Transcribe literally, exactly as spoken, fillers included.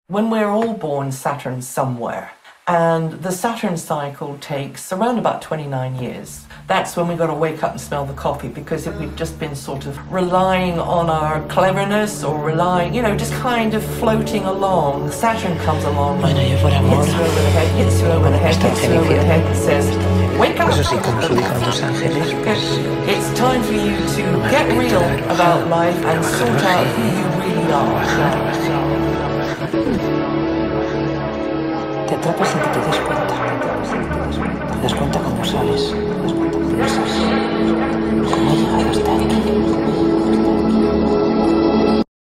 When we're all born, Saturn's somewhere. And the Saturn cycle takes around about twenty-nine years. That's when we've got to wake up and smell the coffee, because if we've just been sort of relying on our cleverness or relying, you know, just kind of floating along, Saturn comes along, bueno, yo por amor, hits you over the head, hits you over the head, hits you over the head and says, wake up! Eso sí, como su hijo en Los Ángeles, pues, it's time for you to get real about life and sort out who you really are. te atrapas sin que te des cuenta. Te das cuenta cuando sales. Piensas, ¿cómo he llegado hasta aquí?